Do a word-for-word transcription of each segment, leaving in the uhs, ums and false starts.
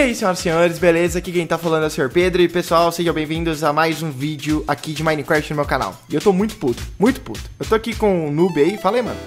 aí, senhoras e senhores, beleza? Aqui quem tá falando é o senhor Pedro. E pessoal, sejam bem-vindos a mais um vídeo aqui de Minecraft no meu canal. E eu tô muito puto, muito puto. Eu tô aqui com o noob aí, fala aí, mano.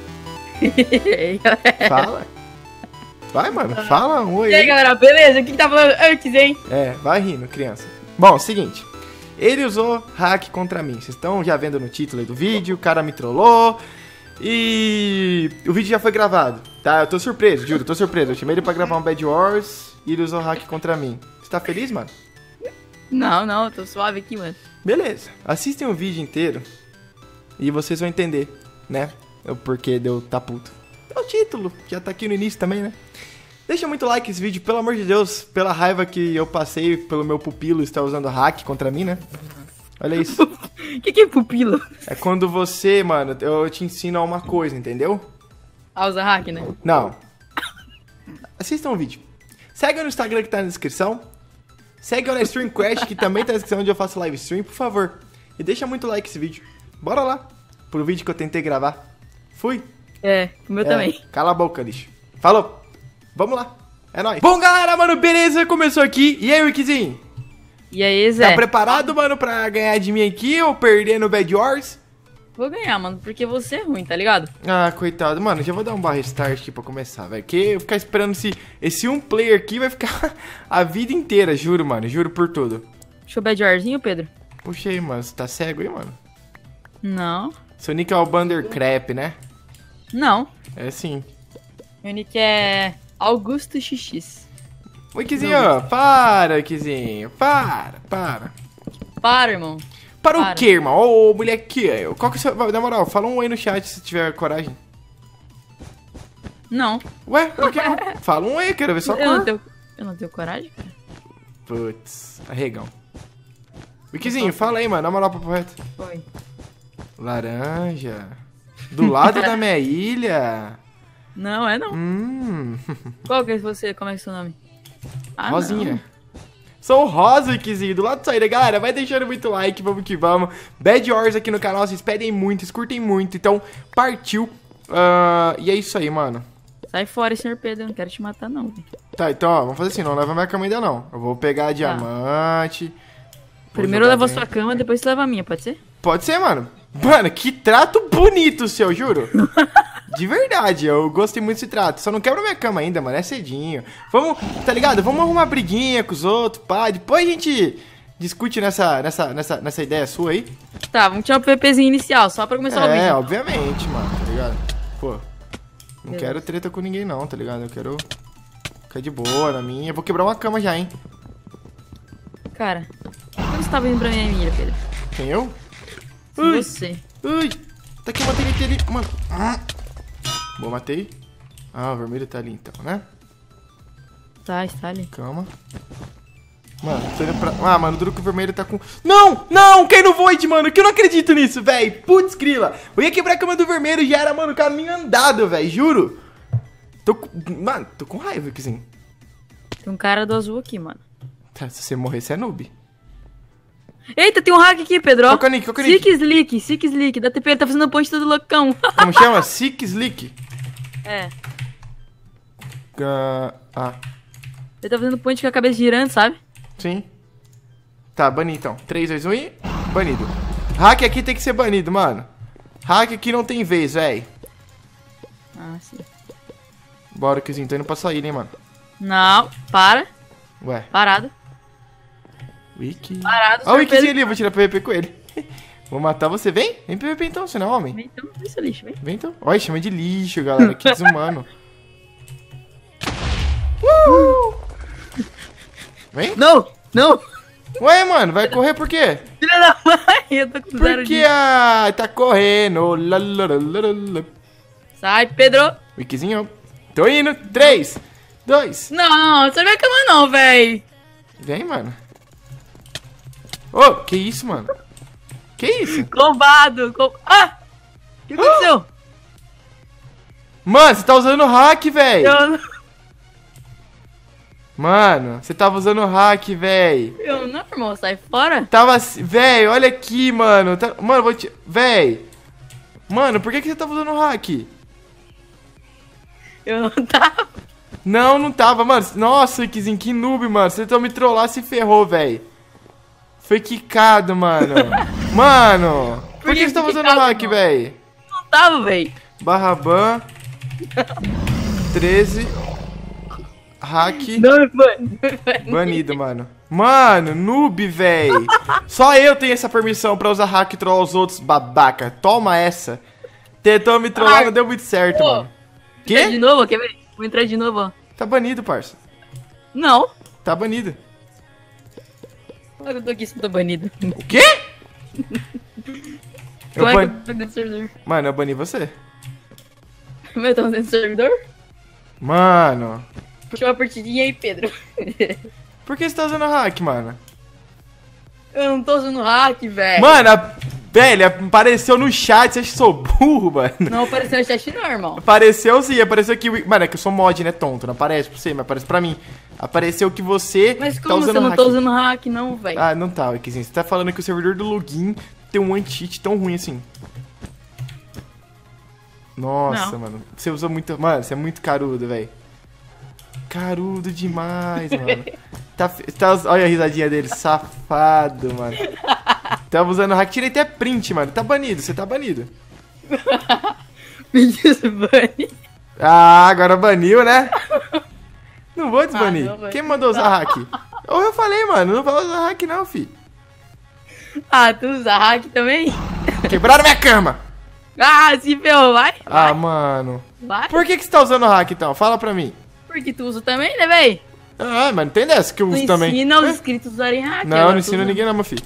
Fala. Vai, mano, fala um oi. E aí, galera, beleza? O que tá falando antes, hein? É, vai rindo, criança. Bom, seguinte. Ele usou hack contra mim. Vocês estão já vendo no título aí do vídeo, o cara me trollou. E o vídeo já foi gravado, tá? Eu tô surpreso, juro, tô surpreso. Eu chamei ele pra gravar um Bed Wars e ele usou hack contra mim. Você tá feliz, mano? Não, não, eu tô suave aqui, mano. Beleza. Assistem o vídeo inteiro e vocês vão entender, né? O porquê de eu tá puto. É o título, já tá aqui no início também, né? Deixa muito like esse vídeo, pelo amor de Deus, pela raiva que eu passei pelo meu pupilo estar usando hack contra mim, né? Olha isso. O que, que é pupilo? É quando você, mano, eu te ensino a uma coisa, entendeu? Ah, usa hack, né? Não. Assistam o vídeo. Segue no Instagram que tá na descrição. Segue na Stream Crash, que também tá na descrição onde eu faço live stream, por favor. E deixa muito like esse vídeo. Bora lá, pro vídeo que eu tentei gravar. Fui. É, o meu É, também. Cala a boca, lixo. Falou. Vamos lá. É nóis. Bom, galera, mano, beleza? Começou aqui. E aí, Wikizinho? E aí, Zé? Tá preparado, mano, pra ganhar de mim aqui ou perder no Bed Wars? Vou ganhar, mano, porque você é ruim, tá ligado? Ah, coitado. Mano, já vou dar um barra start aqui pra começar, velho. Porque eu ficar esperando esse, esse um player aqui vai ficar a vida inteira, juro, mano. Juro por tudo. Deixa eu bad warzinho, Pedro. Puxei, mano. Você tá cego aí, mano? Não. Seu nick é o Bundercrap, né? Não. É sim. Meu nick é Augusto X X. Wikizinho, para, Wikizinho. Para, para. Para, irmão. Para, Para. o quê, irmão? Ô, moleque, qual que é o seu... Na moral, fala um oi no chat se tiver coragem. Não. Ué, por que não? Fala um oi, quero ver sua Eu não, cor. tenho, eu não tenho coragem, cara. Putz, arregão. Wikizinho, fala aí, mano, na moral, papo reto. Foi. Laranja. Do lado da minha ilha. Não, é não. Hum. Qual que é você? Como é que é seu nome? Ah, Rosinha. não. Sou o Rosa, Wikizinho, do lado da sua ilha. Galera, vai deixando muito like, vamos que vamos. Bad Wars aqui no canal, vocês pedem muito, vocês curtem muito. Então, partiu. Uh, e é isso aí, mano. Sai fora, senhor Pedro. Eu não quero te matar, não. Véio. Tá, então, ó, vamos fazer assim, não leva minha cama ainda não. Eu vou pegar a diamante. Primeiro eu levo a dentro. sua cama, depois você leva a minha, pode ser? Pode ser, mano. Mano, que trato bonito o seu, juro. De verdade, eu gostei muito desse trato. Só não quebra minha cama ainda, mano, é cedinho. Vamos, tá ligado? Vamos arrumar briguinha com os outros, pá. Depois a gente discute nessa, nessa, nessa, nessa ideia sua aí. Tá, vamos tirar o PVPzinho inicial, só pra começar o vídeo. É, obviamente, mano, tá ligado? Pô, não Beleza. quero treta com ninguém não, tá ligado? Eu quero ficar de boa na minha. Eu vou quebrar uma cama já, hein? Cara, por que você tava indo pra minha mira, Pedro? Quem, eu? Ui. Você. Ui, tá aqui, eu matei ele, ele, mano. Ah. Boa, matei. Ah, o vermelho tá ali então, né? Tá, está ali. Calma. Mano, tô indo pra... Ah, mano, duro que o vermelho tá com... Não, não, cai no Void, mano, que eu não acredito nisso, velho. Putz, grila. Eu ia quebrar a cama do vermelho e já era, mano, caminho andado, velho, juro. Tô com... Mano, tô com raiva, Kizinho. Tem um cara do azul aqui, mano. Tá, se você morrer, você é noob. Eita, tem um hack aqui, Pedro, ó. Qual que é o nick? Qual que é o nick? Sick Slick, Sick Slick. Da T P, ele tá fazendo ponte todo loucão. Como chama? Sick Slick. É. Uh, ah, Ele tá fazendo ponte com a cabeça girando, sabe? sim. Tá, banido então. três, dois, um e... Banido. Hack aqui tem que ser banido, mano. Hack aqui não tem vez, véi. Ah, sim. Bora, Kizinho. Tô indo pra sair, hein, mano. Não, para. Ué. Parado. Wiki. Parado, Olha o senhor Wikizinho Pedro. ali, eu vou tirar P V P com ele. Vou matar você. Vem, vem P V P então, você não é homem. Vem então, vem seu lixo, vem. Vem então. Olha, chama de lixo, galera. Que desumano. uh! Vem. Não, não. Ué, mano, vai correr por quê? Filha da mãe, eu tô com zero Porque de... ah, tá correndo. Lalalala. Sai, Pedro. Wikizinho. Tô indo. três, dois. Não, não, você não vai cama não, véi. Vem, mano. Ô, que isso, mano? Que isso? Combado. Com... Ah! O que aconteceu? Mano, você tá usando hack, velho. Eu não... Mano, você tava usando hack, velho. Eu não, irmão, sai fora. Tava assim, véi, olha aqui, mano. Tá, mano, vou te. Véi. Mano, por que, que você tava usando hack? Eu não tava. Não, não tava, mano. Nossa, Ikizinho, que noob, mano. Você tentou me trollar, se ferrou, velho. Foi quicado, mano. Mano, por, por que, que você tá usando hack, velho? Não tava, velho. Barra ban. treze. Hack. Não, mano. Banido, mano. Mano, noob, velho. Só eu tenho essa permissão pra usar hack e trollar os outros, babaca. Toma essa. Tentou me trollar, não deu muito certo, Pô, mano. Que? Entrar de novo, quer ver? Vou entrar de novo, ó. Tá banido, parça. Não. Tá banido. Eu tô aqui, tô banido. O quê? Eu Como é ban... que eu tô dentro do servidor? Mano, eu bani você. Como é que eu tô dentro do servidor? Mano. Puxa uma partidinha aí, Pedro. Por que você tá usando hack, mano? Eu não tô usando hack, velho. Mano, a... velho, apareceu no chat, você acha que sou burro, mano? Não apareceu no chat não, irmão. Apareceu sim, apareceu que... Mano, é que eu sou mod, né, tonto, não aparece pra você, mas aparece pra mim. Apareceu que você Mas tá como usando você não hack. tá usando hack, não, velho? Ah, não tá, Wikizinho. Você tá falando que o servidor do login tem um anti-cheat tão ruim assim. Nossa, Não. mano. Você usou muito... Mano, você é muito carudo, velho. Carudo demais, mano. Tá, tá, olha a risadinha dele, safado, mano. Tava usando hack, tirei até print, mano. Tá banido, você tá banido. Me desbane. Ah, agora baniu, né? Não vou desbanir. Ah, não, Quem mandou usar hack? Ou eu falei, mano, não vai usar hack não, fi. Ah, tu usa hack também? Quebraram minha cama. Ah, se ferrou, vai. Ah, vai. mano. Vai. Por que que você tá usando hack, então? Fala pra mim. Porque tu usa também, né, véi? Ah, mas não tem dessa que eu Tu uso também. ensina os É? inscritos a usarem hack. Não, agora não tu ensina usa. ninguém não, meu filho.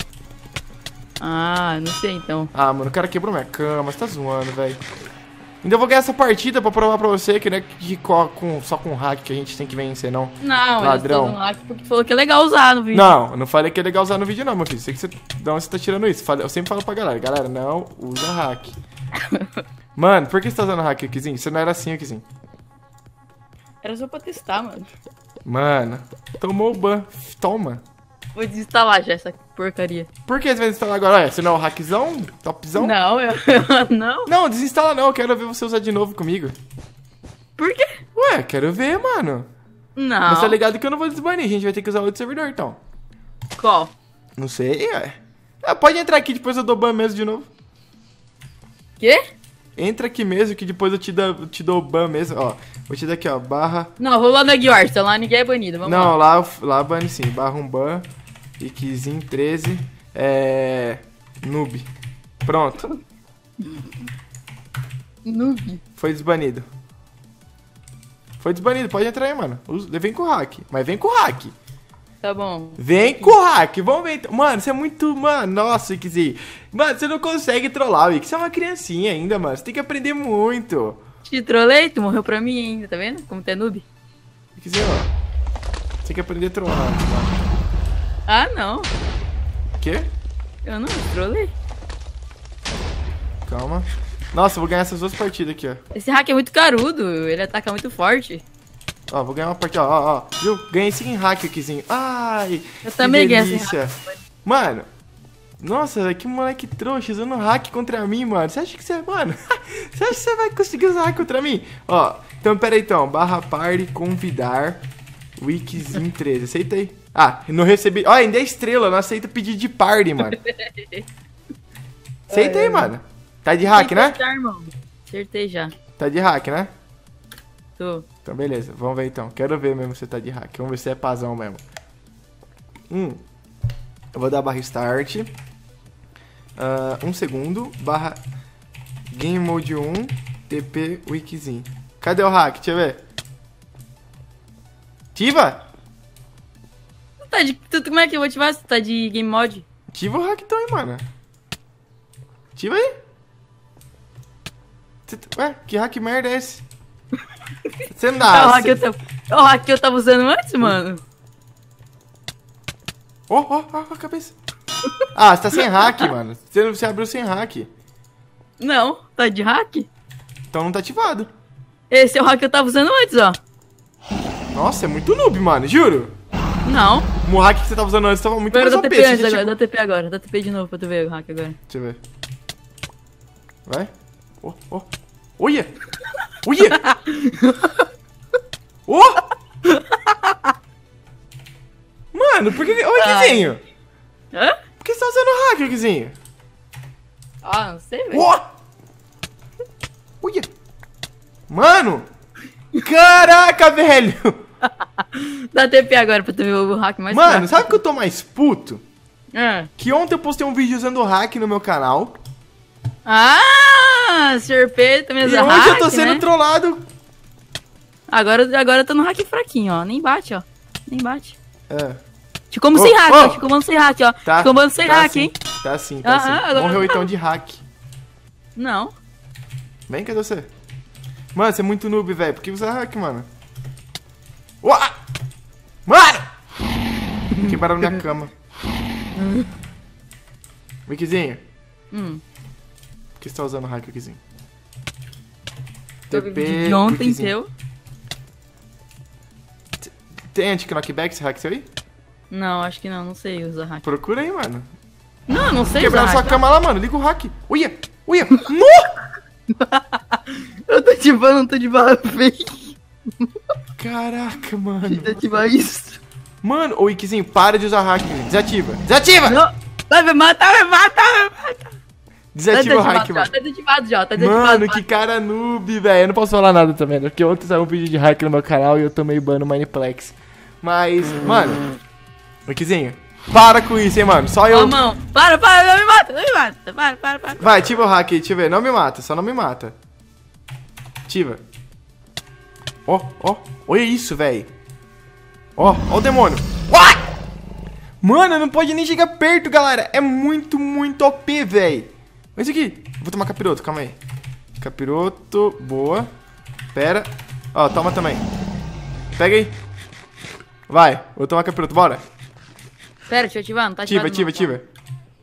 Ah, não sei então. Ah, mano, o cara quebrou minha cama, você tá zoando, velho. Ainda vou ganhar essa partida pra provar pra você que não é de co- com, só com hack que a gente tem que vencer, não. Não, Ladrão. eu tô usando hack porque tu falou que é legal usar no vídeo. Não, eu não falei que é legal usar no vídeo não, meu filho. Sei que você, de onde você tá tirando isso. Fala- Eu sempre falo pra galera, galera, não usa hack. Mano, por que você tá usando hack, Kizinho? Você não era assim, Kizinho. Era só pra testar, mano. Mano, tomou o ban. Toma. Vou desinstalar já essa porcaria. Por que você vai instalar agora? Olha, você não é o hackzão? Topzão? Não, eu... não. Não, desinstala não, eu quero ver você usar de novo comigo. Por quê? Ué, quero ver, mano. Não. Mas tá ligado que eu não vou desbanir, a gente vai ter que usar outro servidor, então. Qual? Não sei, ué. Ah, pode entrar aqui, depois eu dou ban mesmo de novo. Quê? Entra aqui mesmo, que depois eu te, dou, eu te dou ban mesmo, ó. Vou te dar aqui, ó, barra... Não, vou lá no Guiorsta, lá ninguém é banido, vamos Não, lá. lá, lá bane sim, barra um ban, Ikizinho treze, é... noob. Pronto, Noob. foi desbanido. Foi desbanido, pode entrar aí, mano. Usa- Vem com o hack, mas vem com o hack. Tá bom. Vem com o hack, vamos ver então. Mano, você é muito... Mano, nossa, Ikizinho. Mano, você não consegue trollar, Wiki. Você é uma criancinha ainda, mano. Você tem que aprender muito. Te trolei, tu morreu pra mim ainda, tá vendo? Como tu é noob. Ikizinho, ó. Você tem que aprender a trollar, mano. Ah, não. Quê? Eu não trolei. Calma. Nossa, eu vou ganhar essas duas partidas aqui, ó. Esse hack é muito carudo, ele ataca muito forte. Ó, vou ganhar uma partida, ó, ó, ó. Viu? Ganhei cinco em hack, Ikizinho. Ai, Eu também que ganhei esse delícia. Mano, nossa, velho, que moleque trouxa usando hack contra mim, mano. Você acha que você... Mano, você acha que você vai conseguir usar hack contra mim? Ó, então, pera aí, então. Barra party, convidar, Wikizinho treze. Aceita aí. Ah, não recebi... Ó, ainda é estrela, não aceita pedido de party, mano. Aceita aí, mano. Tá de hack, né? Acertar, irmão. Acertei já. Tá de hack, né? Tô. Então, beleza. Vamos ver, então. Quero ver mesmo se você tá de hack. Vamos ver se é pazão mesmo. Hum. Eu vou dar barra start. Ah, um segundo. Barra game mode um. T P wikizinho. Cadê o hack? Deixa eu ver. Ativa? Tu tá de... Tu, como é que eu vou ativar se tu tá de game mod? Ativa o hack então aí, mano. Ativa aí. Cê tá- Ué, que hack merda é esse? Você não É o dá. hack que eu tava... É o hack que eu tava usando antes, mano. Ó, ó, ó, a cabeça. Ah, você tá sem hack, mano. Você, você abriu sem hack. Não, tá de hack? Então não tá ativado. Esse é o hack que eu tava usando antes, ó. Nossa, é muito noob, mano, juro. Não. O hack que você tava usando antes tava muito Agora mais dá O P. T P Você antes já agora, tinha- dá T P agora. Dá T P de novo pra tu ver o hack agora. Deixa eu ver. Vai. Ó, ó. Olha! Olha! Ô! Mano, por que... Ô, Iquizinho! Hã? Por que você tá usando hack, Iquizinho? Ah, não sei, velho. Ó! Uia! Mano! Caraca, velho! Dá T P agora pra tu ver o hack mais Mano, fraco. sabe que eu tô mais puto? Ah. Que ontem eu postei um vídeo usando hack no meu canal. Ah, senhor Pedro também E usa hoje hack, eu tô sendo né? trollado. Agora, agora eu tô no hack fraquinho, ó. Nem bate, ó. Nem bate. É. Te como Ô, sem hack, ô. ó. Te comando sem hack, ó. Tá. Te comando sem tá hack, sim, hein? Tá sim, tá Aham, sim. agora- Morreu então de hack. Não. Vem, cadê você? Mano, você é muito noob, velho. Por que usa hack, mano? Uá! Mano! Quebraram minha cama. Wikizinho, Hum. por que você tá usando hack, Wikizinho? Tô TP, de ontem, Wikizinho. seu. Tem anti-knockback esse hack seu aí? Não, acho que não. Não sei usar hack. Procura aí, mano. Não, não sei Quebraram usar sua hack. cama lá, mano. Liga o hack. Uia! Uia! No! Eu tô ativando, não tô de barra fake. Caraca, mano. Tô ativar isso. Mano, ô Wikizinho, para de usar hack. Desativa. Desativa! Não. Vai me matar, vai me matar, vai me matar. Desativa o hack, já, mano. tá desativado já, tá desativado. Mano, que cara noob, velho. Eu não posso falar nada também, né? Porque ontem saiu um vídeo de hack no meu canal e eu tomei ban no Mineplex. Mas, mano, Wikizinho, para com isso, hein, mano. Só eu. Ó, mão. Para, para, não me mata, não me mata. Para, para, para. Vai, ativa o hack aí, deixa eu ver. Não me mata, só não me mata. Ativa. Ó, ó. Olha isso, velho. Ó, ó o demônio. What? Mano, não pode nem chegar perto, galera. É muito, muito O P, velho. Olha isso aqui. Vou tomar capiroto, calma aí. Capiroto, boa. Pera. Ó, toma também. Pega aí. Vai, vou tomar capiroto, bora. Pera, deixa eu ativar, não tá Ativa, ativado. ativa, não, ativa.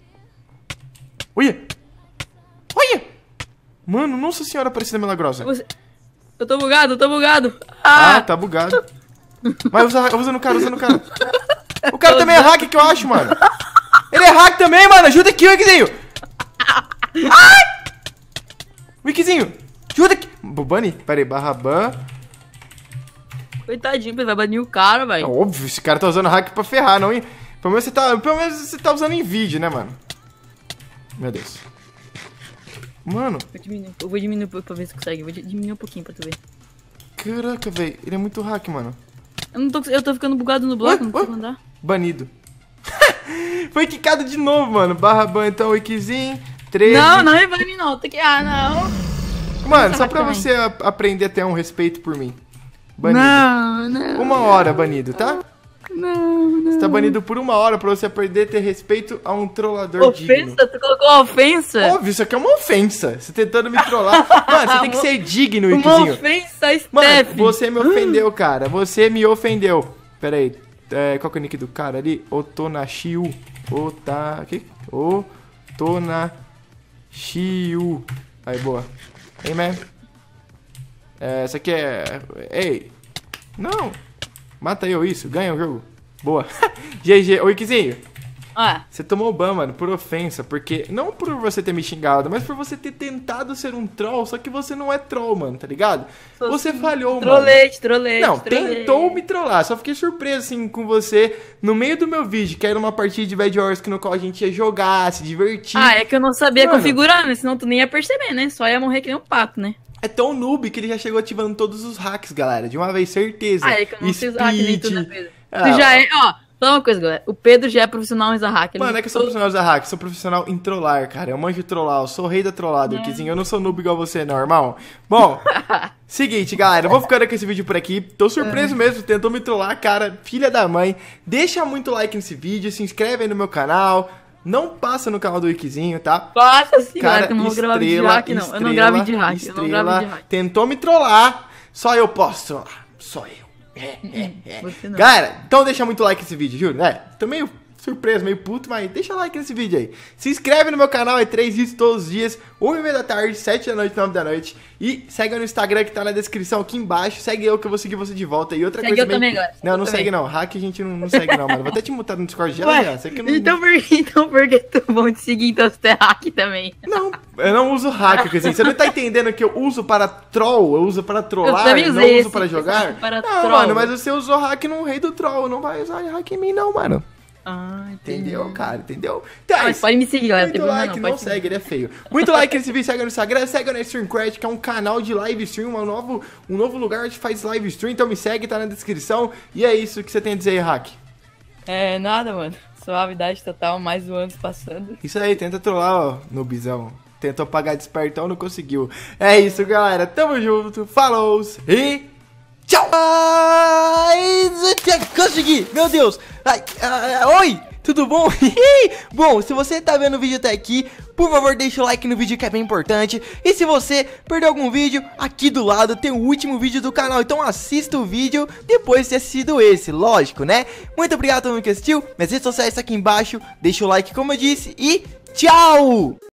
Olha. Olha. Mano, nossa senhora Aparecida Milagrosa. Você- Eu tô bugado, eu tô bugado. Ah, Ah, tá bugado. Vai, usa, usa no cara, usa no cara. O cara também é hack que eu acho, mano. Ele é hack também, mano. Ajuda aqui, Wikizinho. Ai! Wikizinho, ajuda aqui. Bunny, pera aí, barra ban. coitadinho, vai banir o cara, É velho. óbvio, esse cara tá usando hack pra ferrar, não, hein? Pelo menos você tá, pelo menos você tá usando em vídeo, né, mano? Meu Deus. Mano, Eu, diminuo, eu vou diminuir pra pra ver se consegue. Vou di- diminuir um pouquinho pra tu ver. caraca, velho. Ele é muito hack, mano. Eu, não tô, eu tô ficando bugado no bloco, Ué, não ué. consigo andar. Banido. Foi quicado de novo, mano. Barra ban, então, Wikizinho. treze. Não, não é banir não. Tem que... Ah, não. Mano, Essa só hack pra também. você a- aprender a ter um respeito por mim. Banido. Não, não. Uma hora banido, tá? Não, não. Você tá banido por uma hora pra você aprender a ter respeito a um trollador digno. Ofensa? Tu colocou ofensa? Óbvio, isso aqui é uma ofensa. Você tentando me trollar. Mano, você tem que ser digno, Uma Wikizinho. ofensa, Mano, Steph. você me ofendeu, cara. Você me ofendeu. Pera aí. É, qual que é o nick do cara ali? Otonashiu. Ota... Que? Otonashiu. Aí, boa. Hey, man. É, essa aqui é... Ei. Não. Mata eu, isso. Ganha o jogo. Boa. G G. Ô, Ikizinho. Ah, Você tomou ban, mano, por ofensa, porque... Não por você ter me xingado, mas por você ter tentado ser um troll, só que você não é troll, mano, tá ligado? Sou Você sim. falhou, mano. trolete, trolete. Não, trolete. tentou me trollar, só fiquei surpreso, assim, com você no meio do meu vídeo, que era uma partida de Bad Wars no qual a gente ia jogar, se divertir. Ah, é que eu não sabia Mano. configurar, né? Senão tu nem ia perceber, né? Só ia morrer que nem um pato, né? É tão noob que ele já chegou ativando todos os hacks, galera, de uma vez, certeza. Ah, é que eu não sei usar hack nem tudo, né, Speed. Pedro? Ah, Tu já é, ó, só uma coisa, galera. O Pedro já é profissional em usar hack. ele- Mano, é que eu sou profissional de hack, sou profissional em trollar, cara. Eu manjo trollar, eu sou o rei da trollada, É. Wikizinho. Eu não sou noob igual você, não, irmão. Bom, seguinte, galera, eu vou ficando com esse vídeo por aqui. Tô surpreso É. mesmo, tentou me trollar, cara, filha da mãe. Deixa muito like nesse vídeo, se inscreve aí no meu canal. Não passa no canal do Wikizinho, tá? Passa assim, Cara, galera, que eu não vou gravar vídeo de estrela, hack, não. Eu não estrela, gravo vídeo de hack, eu não estrela, gravo vídeo de hack. tentou me trollar, só eu posso trollar. Só eu. É, é, é. Você não. Galera, então deixa muito like nesse vídeo, juro, né? Tô meio surpreso, meio puto, mas deixa like nesse vídeo aí. Se inscreve no meu canal, é três vídeos todos os dias, uma e meia da tarde, sete da noite, nove da noite. E segue no Instagram que tá na descrição aqui embaixo. Segue eu que eu vou seguir você de volta. E outra segue coisa eu também, galera. Não, não também. segue não. Hack a gente não, não segue não, mano. Vou até te mutar no Discord já, Ué, já. Você que não... Então por que então, por que é tão bom te seguir então se tu é hack também? Não, eu não uso hack, assim. Você não tá entendendo que eu uso para troll, eu uso para trollar, também não usei uso esse, para jogar? para não, troll. mano, mas você usou hack no rei do troll, não vai usar hack em mim não, mano. Ah, entendi. Entendeu, cara? Entendeu? Então, Ah, mas pode me seguir, galera. muito Não tem like, problema não, não, não pode segue, ele é feio. Muito like nesse vídeo, segue no Instagram, segue no Streamcraft, que é um canal de live stream, um novo, um novo lugar onde faz live stream, então me segue, tá na descrição. E é isso que você tem a dizer aí, Hack. É, nada, mano. Suavidade total, mais um ano passando. Isso aí, tenta trollar, ó, no bisão. Tentou pagar de espertão, não conseguiu. É isso, galera. Tamo junto, falou e tchau! Ai, consegui! Meu Deus! Ai, ai, oi! Tudo bom? Bom, se você tá vendo o vídeo até aqui, por favor deixa o like no vídeo que é bem importante. E se você perdeu algum vídeo, aqui do lado tem o último vídeo do canal. Então assista o vídeo depois de ter assistido esse, lógico, né? Muito obrigado a todo mundo que assistiu. Minhas redes sociais estão aqui embaixo. Deixa o like como eu disse e tchau!